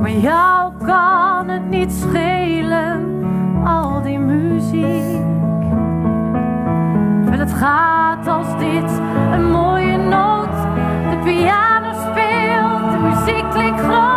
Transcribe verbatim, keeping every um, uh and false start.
Maar jou kan het niet schelen, al die muziek. Terwijl het gaat als dit, een mooie noot. De piano speelt, de muziek klinkt groot.